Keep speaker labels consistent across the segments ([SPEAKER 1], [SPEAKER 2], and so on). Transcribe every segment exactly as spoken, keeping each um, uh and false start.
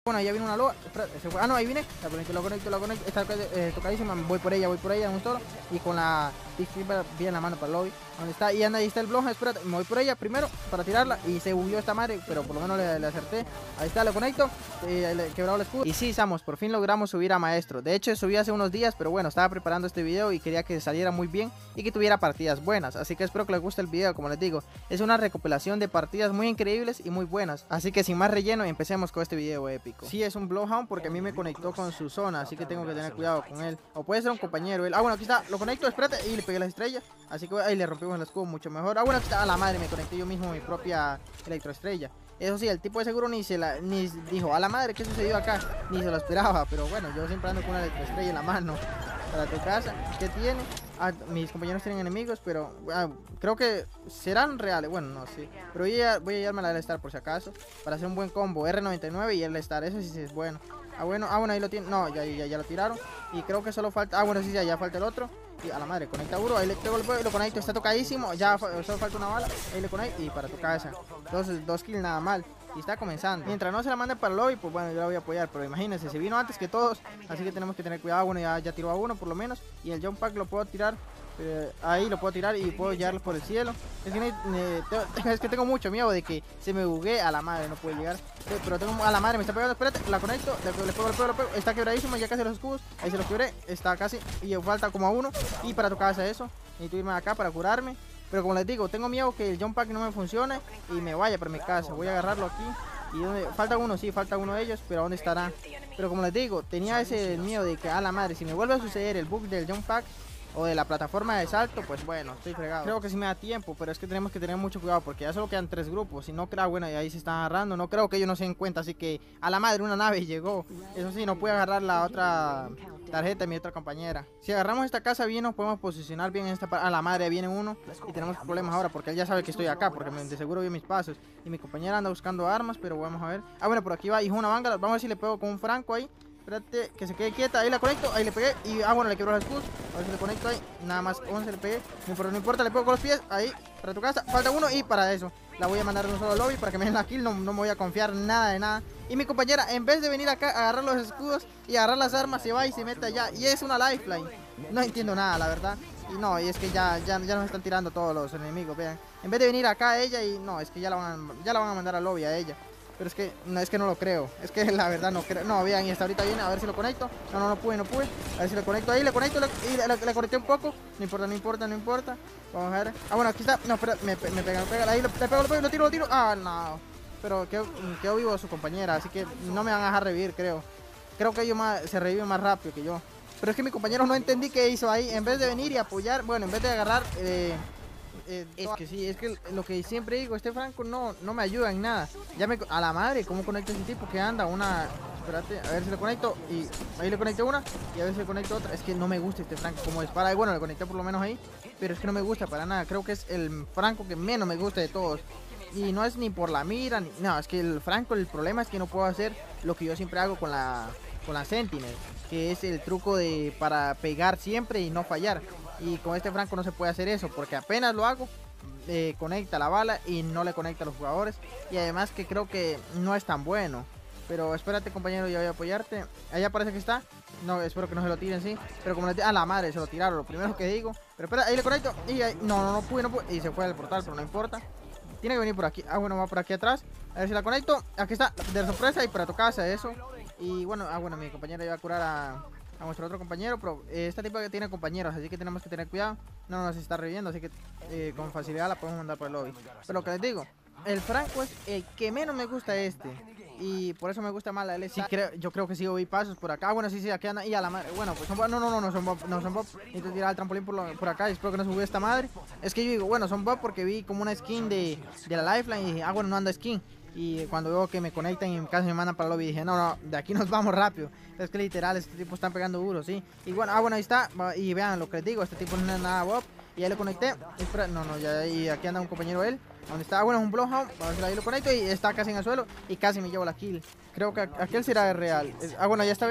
[SPEAKER 1] Bueno, ya viene una loa. Espera, se fue. Ah, no, ahí viene. La conecto, la conecto, la conecto. Está eh, tocadísima. Voy por ella, voy por ella, un solo. Y con la Big Creeper bien la mano para el lobby. ¿Dónde está? Y anda, ahí está el blog. Espérate, me voy por ella primero para tirarla. Y se bugueó esta madre, pero por lo menos le, le acerté. Ahí está, la conecto. Eh, le he quebrado el escudo. Y sí, Samos, por fin logramos subir a maestro. De hecho, subí hace unos días, pero bueno, estaba preparando este video y quería que saliera muy bien y que tuviera partidas buenas. Así que espero que les guste el video, como les digo. Es una recopilación de partidas muy increíbles y muy buenas. Así que sin más relleno, empecemos con este video épico. Sí, es un Bloodhound porque a mí me conectó con su zona, así que tengo que tener cuidado con él. O puede ser un compañero él. Ah, bueno, aquí está, lo conecto, espérate, y le pegué las estrellas. Así que ahí le rompimos el escudo mucho mejor. Ah, bueno, aquí está, a la madre, me conecté yo mismo mi propia electroestrella. Eso sí, el tipo de seguro ni se la, ni dijo, a la madre, ¿qué sucedió acá? Ni se lo esperaba, pero bueno, yo siempre ando con una electroestrella en la mano. Para tu casa, ¿qué tiene? Ah, mis compañeros tienen enemigos, pero ah, creo que serán reales. Bueno, no sé. Pero voy a, voy a llevarme la L-Star por si acaso. Para hacer un buen combo. R noventa y nueve y L-Star. Eso sí, sí es bueno. Ah, bueno, ah, bueno, ahí lo tiene. No, ya, ya, ya lo tiraron. Y creo que solo falta. Ah, bueno, sí, ya, ya falta el otro. Y a la madre, conecta uno. Ahí le pego el fuego y lo conecto. Está tocadísimo. Ya solo falta una bala. Ahí le conecto. Y para tu casa. Dos, dos kills nada mal. Y está comenzando. Mientras no se la manden para el lobby, pues bueno, yo la voy a apoyar. Pero imagínense, se vino antes que todos. Así que tenemos que tener cuidado. Bueno, ya, ya tiró a uno por lo menos. Y el jump pack lo puedo tirar. Eh, ahí lo puedo tirar y puedo llevarlo por el cielo. Es que, eh, tengo, es que tengo mucho miedo de que se me buguee. A la madre, no puede llegar. Eh, pero tengo a la madre, me está pegando. Espérate, la conecto. Le pego, le pego, le pego, le pego. Está quebradísimo, ya casi los escudos. Ahí se los quebré. Está casi. Y falta como a uno. Y para tu casa eso. Necesito irme acá para curarme. Pero como les digo, tengo miedo que el jump pack no me funcione y me vaya para mi casa. Voy a agarrarlo aquí. Y donde, falta uno, sí, falta uno de ellos, pero ¿dónde estará? Pero como les digo, tenía ese miedo de que a la madre, si me vuelve a suceder el bug del jump pack o de la plataforma de salto, pues bueno, estoy fregado. Creo que sí me da tiempo, pero es que tenemos que tener mucho cuidado porque ya solo quedan tres grupos. Y no creo, bueno, y ahí se están agarrando. No creo que ellos no se den cuenta, así que a la madre una nave llegó. Eso sí, no puede agarrar la otra tarjeta de mi otra compañera. Si agarramos esta casa bien, nos podemos posicionar bien en esta parte. A la madre viene uno y tenemos problemas ahora porque él ya sabe que estoy acá, porque de seguro vio mis pasos. Y mi compañera anda buscando armas, pero vamos a ver. Ah, bueno, por aquí va, hijo, una banga. Vamos a ver si le pego con un franco ahí. Espérate, que se quede quieta, ahí la conecto, ahí le pegué. Y ah, bueno, le quebró los escudos. A ver si le conecto ahí. Nada más once le pegué. No importa, no importa, le pego con los pies. Ahí, para tu casa. Falta uno y para eso la voy a mandar de un solo lobby para que me den la kill. No, no me voy a confiar nada de nada. Y mi compañera, en vez de venir acá a agarrar los escudos y agarrar las armas, se va y se mete allá. Y es una lifeline. No entiendo nada, la verdad. Y no, y es que ya, ya, ya nos están tirando todos los enemigos, vean. En vez de venir acá a ella y no, es que ya la van a, ya la van a mandar al lobby a ella. Pero es que no, es que no lo creo. Es que la verdad no creo. No, vean, y hasta ahorita viene. A ver si lo conecto. No, no, no pude, no pude. A ver si lo conecto ahí. Le conecto le, y le, le, le conecté un poco. No importa, no importa, no importa. Vamos a ver. Ah, bueno, aquí está. No, espera, me, me pega, me pega. Ahí le, le pego, le pego, lo tiro, lo tiro. Ah, no. Pero quedó, quedó vivo su compañera. Así que no me van a dejar revivir, creo. Creo que ellos más, se reviven más rápido que yo. Pero es que mi compañero no entendí qué hizo ahí. En vez de venir y apoyar. Bueno, en vez de agarrar. Eh, Eh, es que sí, es que lo que siempre digo, este Franco no, no me ayuda en nada. Ya me, a la madre, ¿cómo conecto a ese tipo que anda? Una, espérate, a ver si le conecto. Y ahí le conecto una y a ver si le conecto otra. Es que no me gusta este Franco como dispara. Y bueno, le conecté por lo menos ahí, pero es que no me gusta para nada. Creo que es el Franco que menos me gusta de todos. Y no es ni por la mira, ni, no, es que el Franco, el problema es que no puedo hacer lo que yo siempre hago con la, con la Sentinel, que es el truco de para pegar siempre y no fallar. Y con este Franco no se puede hacer eso, porque apenas lo hago, eh, conecta la bala y no le conecta a los jugadores. Y además que creo que no es tan bueno. Pero espérate, compañero, ya voy a apoyarte. Allá parece que está. No, espero que no se lo tiren, sí. Pero como les... a la madre, se lo tiraron, lo primero que digo. Pero espera, ahí le conecto. Y ahí... no, no, no pude, no pude. Y se fue al portal, pero no importa. Tiene que venir por aquí. Ah, bueno, va por aquí atrás. A ver si la conecto. Aquí está, de sorpresa y para tu casa, eso. Y bueno, ah, bueno, mi compañera iba a curar a... a nuestro otro compañero, pero eh, esta tipo que tiene compañeros, así que tenemos que tener cuidado. No nos está reviviendo, así que eh, con facilidad la podemos mandar por el lobby. Pero lo que les digo, el Franco es el que menos me gusta este. Y por eso me gusta más la L. Sí, creo, yo creo que sí oí pasos por acá. Bueno, sí, sí, aquí anda. Y a la madre. Bueno, pues son bob. No, no, no, no son bob. No son bob. Necesito tirar el trampolín por, lo, por acá. Y espero que no se bugue esta madre. Es que yo digo, bueno, son bob porque vi como una skin de, de la Lifeline. Y dije, ah, bueno, no anda skin. Y cuando veo que me conectan y casi me mandan para el lobby, dije, no, no, de aquí nos vamos rápido. Es que literal, este tipo están pegando duro, sí. Y bueno, ah, bueno, ahí está. Y vean lo que les digo, este tipo no es nada bob. Y ya le conecté. Espera, no, no, ya, y aquí anda un compañero él. ¿Dónde está? Ah, bueno, es un Bloodhound. A ver si ahí lo conecto y está casi en el suelo. Y casi me llevo la kill. Creo que aquel será el real. Es, ah, bueno, ya está bien.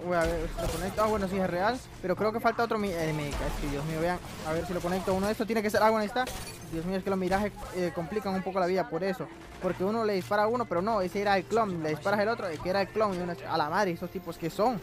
[SPEAKER 1] Voy a ver si lo conecto. Ah, bueno, sí es real. Pero creo que falta otro mi eh, Mecha. Es que Dios mío, vean. A ver si lo conecto. Uno de estos tiene que ser. Ah, bueno, ahí está. Dios mío, es que los mirajes eh, complican un poco la vida por eso. Porque uno le dispara a uno, pero no, ese era el clon. Le disparas al otro, que era el clon. Y uno, a la madre, esos tipos que son.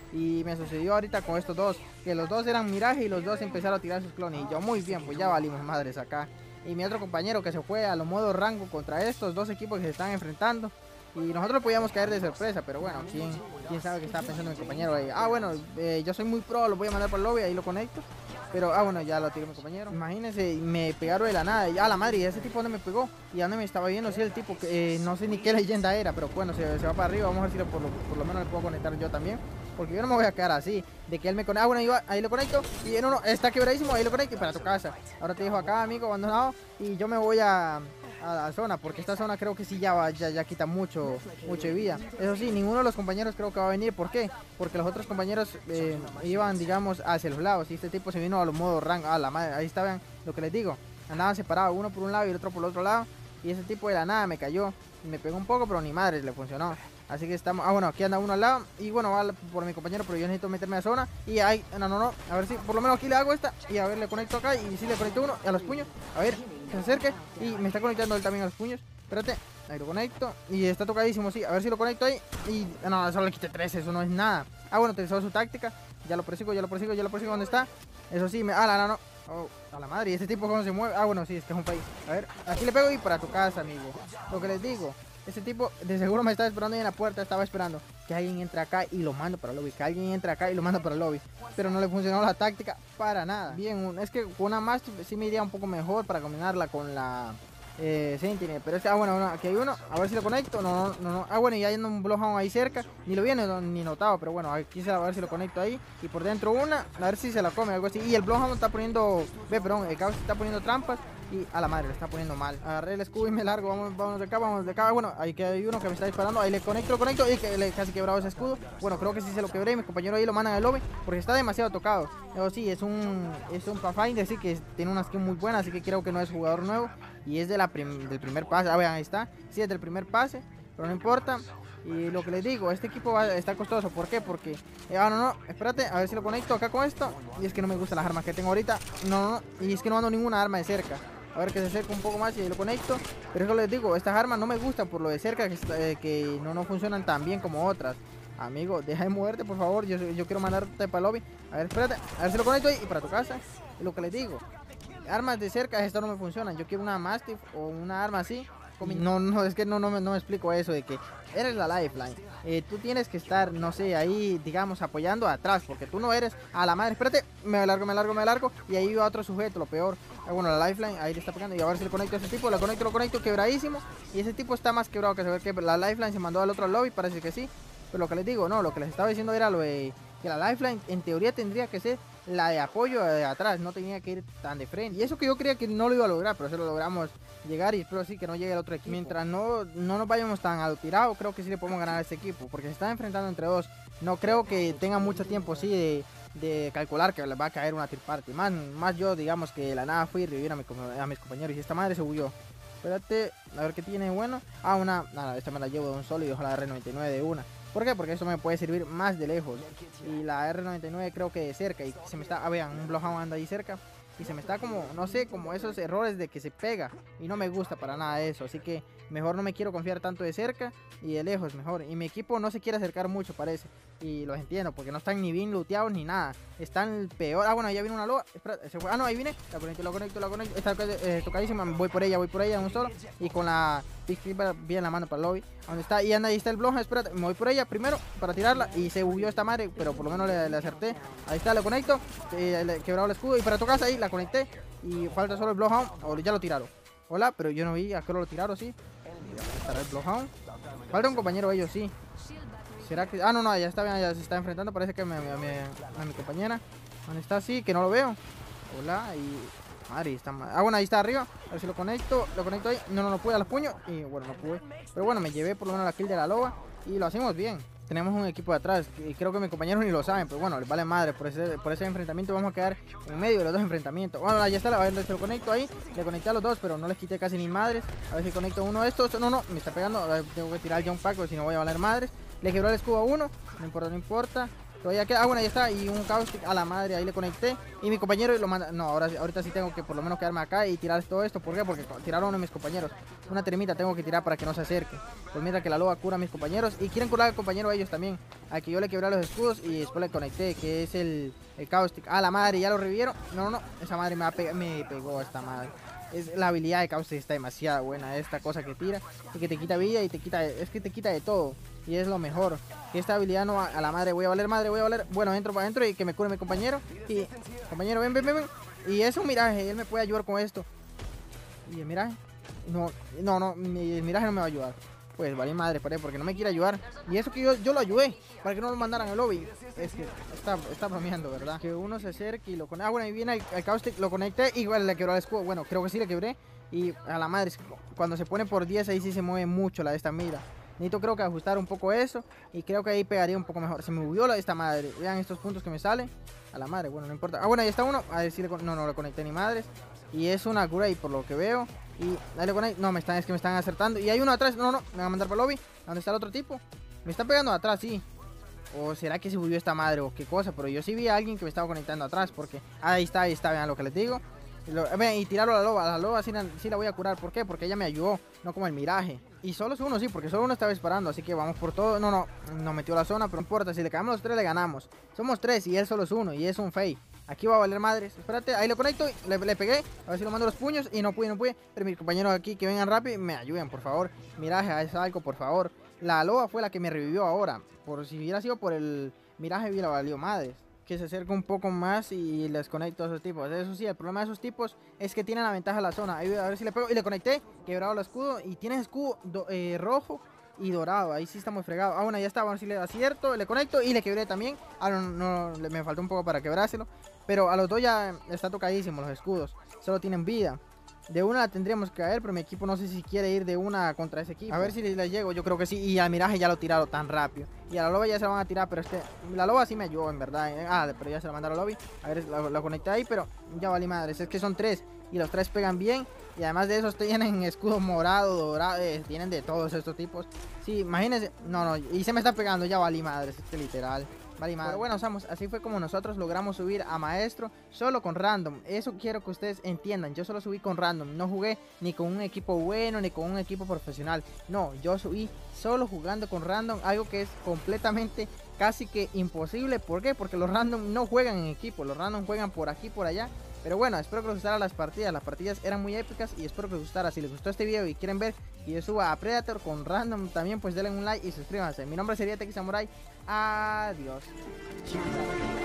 [SPEAKER 1] Y me sucedió ahorita con estos dos, que los dos eran miraje y los dos empezaron a tirar sus clones. Y yo, muy bien, pues ya valimos madres acá. Y mi otro compañero que se fue a los modos rango contra estos dos equipos que se están enfrentando. Y nosotros podíamos caer de sorpresa, pero bueno, ¿quién, quién sabe qué estaba pensando mi compañero ahí? Ah, bueno, eh, yo soy muy pro, lo voy a mandar por el lobby, ahí lo conecto. Pero, ah, bueno, ya lo tiró mi compañero. Imagínense, me pegaron de la nada. Y, ah, la madre, ¿y ese tipo donde me pegó? Y a donde me estaba viendo, sí, el tipo, que eh, no sé ni qué leyenda era. Pero bueno, se, se va para arriba. Vamos a ver si lo, por, lo, por lo menos le puedo conectar yo también. Porque yo no me voy a quedar así, de que él me conecta. Ah, bueno, ahí, va, ahí lo conecto. Y no, no, está quebradísimo, ahí lo conecto y para tu casa. Ahora te dejo acá, amigo, abandonado. Y yo me voy a... a la zona, porque esta zona creo que sí ya, va, ya, ya quita mucho mucho de vida. Eso sí, ninguno de los compañeros creo que va a venir. ¿Por qué? Porque los otros compañeros eh, iban, digamos, hacia los lados. Y este tipo se vino a los modos rango. Ah, la madre, ahí estaban lo que les digo. Andaban separados, uno por un lado y el otro por el otro lado. Y ese tipo de la nada me cayó. Y me pegó un poco, pero ni madre, le funcionó. Así que estamos... Ah, bueno, aquí anda uno al lado. Y bueno, va por mi compañero, pero yo necesito meterme a la zona. Y ahí... No, no, no. A ver si por lo menos aquí le hago esta. Y a ver, le conecto acá. Y si le conecto uno a los puños. A ver, que se acerque. Y me está conectando él también a los puños. Espérate. Ahí lo conecto. Y está tocadísimo, sí. A ver si lo conecto ahí. Y... No, solo le quité tres. Eso no es nada. Ah, bueno, utilizó su táctica. Ya lo persigo, ya lo persigo, ya lo persigo. ¿Dónde está? Eso sí, me... Ah, no, no, no. Oh, a la madre. ¿Y ese tipo cómo se mueve? Ah, bueno, sí, es que es un país. A ver, aquí le pego y para tu casa, amigo. Lo que les digo. Ese tipo de seguro me estaba esperando ahí en la puerta. Estaba esperando que alguien entre acá y lo mando para el lobby. Que alguien entre acá y lo mando para el lobby. Pero no le funcionó la táctica para nada. Bien, es que con una más sí me iría un poco mejor para combinarla con la eh, Sentinel. Pero es que, ah, bueno, bueno, aquí hay uno. A ver si lo conecto. No, no, no, no. Ah, bueno, y hay un Bloodhound ahí cerca. Ni lo vi ni, ni notado. Pero bueno, aquí se va a ver si lo conecto ahí. Y por dentro una. A ver si se la come, algo así. Y el Bloodhound está poniendo... Ve, perdón, el Caos está poniendo trampas. Y a la madre, le está poniendo mal. Agarré el escudo y me largo. Vamos, vamos de acá, vamos de acá. Bueno, ahí que hay uno que me está disparando. Ahí le conecto, lo conecto. Y que le casi quebrado ese escudo. Bueno, creo que sí se lo quebré. Y mi compañero ahí lo mandan al lobby. Porque está demasiado tocado. Pero sí, es un es un Pathfinder. Sí, que tiene una skin muy buena. Así que creo que no es jugador nuevo. Y es de la prim del primer pase. Ah, vean, ahí está. Sí, es del primer pase. Pero no importa. Y lo que les digo, este equipo va a estar costoso. ¿Por qué? Porque... Eh, ah, no, no, espérate, a ver si lo conecto acá con esto. Y es que no me gustan las armas que tengo ahorita. No, no, no. Y es que no ando ninguna arma de cerca. A ver que se acerca un poco más y ahí lo conecto. Pero eso les digo, estas armas no me gustan por lo de cerca. Que, eh, que no, no funcionan tan bien como otras. Amigo, deja de moverte, por favor. Yo, yo quiero mandarte para el lobby. A ver, espérate, a ver si lo conecto ahí. Y para tu casa, es lo que les digo. Armas de cerca, estas no me funcionan. Yo quiero una Mastiff o una arma así. No, no, es que no, no, me, no me explico eso de que eres la lifeline. Eh, tú tienes que estar, no sé, ahí, digamos, apoyando atrás, porque tú no eres a la madre. Espérate, me largo, me largo, me largo. Y ahí va otro sujeto, lo peor. Ah, bueno, la lifeline, ahí le está pegando. Y a ver si le conecto a ese tipo, lo conecto, lo conecto, quebradísimo. Y ese tipo está más quebrado que se ve que la lifeline se mandó al otro lobby, parece que sí. Pero lo que les digo, no, lo que les estaba diciendo era lo de que la lifeline en teoría tendría que ser la de apoyo de atrás, no tenía que ir tan de frente. Y eso que yo creía que no lo iba a lograr, pero eso lo logramos llegar y espero sí que no llegue el otro equipo. Mientras no, no nos vayamos tan a lo tirado, creo que sí le podemos ganar a este equipo, porque se están enfrentando entre dos. No creo que tengan mucho tiempo, sí, de, de calcular que les va a caer una third party. Más, más yo, digamos, que de la nada fui y revivir a, mi, a mis compañeros y esta madre se huyó. Espérate, a ver qué tiene bueno. Ah, una, nada, esta me la llevo de un solo y ojalá la R noventa y nueve de una. ¿Por qué? Porque eso me puede servir más de lejos. Y la R noventa y nueve creo que de cerca. Y se me está... Ah, vean, un Bloodhound anda ahí cerca. Y se me está como, no sé, como esos errores de que se pega. Y no me gusta para nada eso. Así que mejor no me quiero confiar tanto de cerca. Y de lejos mejor. Y mi equipo no se quiere acercar mucho, parece. Y los entiendo, porque no están ni bien looteados ni nada. Están peor. Ah, bueno, ya viene una loba. Espera, se fue. Ah, no, ahí viene. La conecto, la conecto, la conecto. Está eh, tocadísima. Voy por ella, voy por ella, un solo. Y con la Big Creeper bien la mano para el lobby. Donde está, y anda, ahí está el Bloodhound. Espérate, me voy por ella primero para tirarla. Y se huyó esta madre, pero por lo menos le, le acerté. Ahí está, le conecto. Eh, le he quebrado el escudo. Y para tu casa ahí, la conecté. Y falta solo el Bloodhound. O ya lo tiraron. Hola, pero yo no vi a qué lo tiraron, sí. Estará el Bloodhound. Falta un compañero de ellos, sí. ¿Será que...? Ah, no, no, ya está bien, ya se está enfrentando. Parece que me, me, me, a mi compañera. ¿Dónde está? Sí, que no lo veo. Hola, y... Madre, está mal. Ah, bueno, ahí está arriba. A ver si lo conecto. Lo conecto ahí. No, no, no pude a los puños. Y bueno, no pude. Pero bueno, me llevé por lo menos la kill de la loba. Y lo hacemos bien. Tenemos un equipo de atrás. Y creo que mis compañeros ni lo saben. Pero bueno, les vale madre. Por ese, por ese enfrentamiento vamos a quedar en medio de los dos enfrentamientos. Bueno, ya está. A ver, se lo conecto ahí. Le conecté a los dos, pero no les quité casi ni madres. A ver si conecto uno de estos. No, no, me está pegando. Tengo que tirar el jump pack, porque si no voy a valer madres. Le quebró el escudo a uno. No importa, no importa. Todavía queda, ah, bueno, ahí está, y un Caustic a la madre, ahí le conecté. Y mi compañero lo manda, no, ahora, ahorita sí tengo que por lo menos quedarme acá y tirar todo esto. ¿Por qué? Porque tiraron a uno de mis compañeros. Una termita tengo que tirar para que no se acerque. Pues mientras que la loba cura a mis compañeros. Y quieren curar al compañero a ellos también. Aquí yo le quebré los escudos y después le conecté, que es el, el Caustic. Ah, la madre, ya lo revivieron. No, no, no, esa madre me, va a pegar, me pegó esta madre. Es, la habilidad de Caustic está demasiado buena, esta cosa que tira y que te quita vida y te quita, es que te quita de todo. Y es lo mejor, que esta habilidad no, a la madre, voy a valer madre, voy a valer, bueno, entro para adentro y que me cure mi compañero. Y, compañero, ven, ven, ven, ven. Y es un miraje, él me puede ayudar con esto. Y el miraje, no, no, no, el miraje no me va a ayudar. Pues vale madre, porque no me quiere ayudar. Y eso que yo, yo lo ayudé, para que no lo mandaran al lobby. Es que está, está bromeando, ¿verdad? Que uno se acerque y lo conecte. Ah, bueno, ahí viene el, el Caustic, lo conecté y igual le quebró el escudo. Bueno, creo que sí le quebré. Y a la madre, cuando se pone por diez ahí sí se mueve mucho la de esta mira. Necesito creo que ajustar un poco eso. Y creo que ahí pegaría un poco mejor. Se me movió la de esta madre. Vean estos puntos que me salen. A la madre, bueno, no importa. Ah, bueno, ahí está uno. A ver si le... No, no le conecté ni madres. Y es una cura ahí por lo que veo. Y dale con ahí. No, me están, es que me están acertando. Y hay uno atrás. No, no, me van a mandar para el lobby. ¿Dónde está el otro tipo? Me está pegando atrás, sí. O será que se volvió esta madre o qué cosa. Pero yo sí vi a alguien que me estaba conectando atrás. Porque ahí está, ahí está, vean lo que les digo. Y, lo, vean, y tirarlo a la loba. A la loba sí, sí la voy a curar. ¿Por qué? Porque ella me ayudó. No como el miraje. Y solo es uno, sí, porque solo uno estaba disparando. Así que vamos por todo. No, no, no metió la zona, pero no importa. Si le caemos los tres, le ganamos. Somos tres y él solo es uno. Y es un fake. Aquí va a valer madres. Espérate, ahí lo conecto. Le, le pegué. A ver si lo mando los puños. Y no pude, no pude. Pero mis compañeros aquí que vengan rápido me ayuden, por favor. Miraje, haz algo, por favor. La loba fue la que me revivió ahora. Por si hubiera sido por el miraje, hubiera valido madres. Que se acerca un poco más y les conecto a esos tipos. Eso sí, el problema de esos tipos es que tienen la ventaja de la zona. Ahí, a ver si le pego. Y le conecté. Quebrado el escudo. Y tiene escudo do, eh, rojo y dorado. Ahí sí está muy fregado. Ah, bueno, ya está. Vamos a ver si le acierto. Le conecto y le quebré también. Ah, no, no, no, me faltó un poco para quebrárselo. Pero a los dos ya está tocadísimo los escudos. Solo tienen vida. De una la tendríamos que caer, pero mi equipo no sé si quiere ir de una contra ese equipo. A ver si le llego, yo creo que sí. Y al miraje ya lo tiraron tan rápido. Y a la loba ya se la van a tirar, pero este... La loba sí me ayudó, en verdad. Ah, pero ya se la mandaron al lobby. A ver, lo, lo conecté ahí, pero ya valí madres. Es que son tres. Y los tres pegan bien. Y además de esos tienen escudo morado, dorado. Eh, tienen de todos estos tipos. Sí, imagínense. No, no. Y se me está pegando, ya valí madres. Este literal. Vale, pero bueno, Samus, así fue como nosotros logramos subir a maestro solo con random. Eso quiero que ustedes entiendan. Yo solo subí con random. No jugué ni con un equipo bueno ni con un equipo profesional. No, yo subí solo jugando con random. Algo que es completamente casi que imposible. ¿Por qué? Porque los random no juegan en equipo. Los random juegan por aquí, por allá. Pero bueno, espero que les gustaran las partidas. Las partidas eran muy épicas y espero que les gustara. Si les gustó este video y quieren ver que yo suba a Predator con random también, pues denle un like y suscríbanse. Mi nombre sería Teki Samurai. Adiós.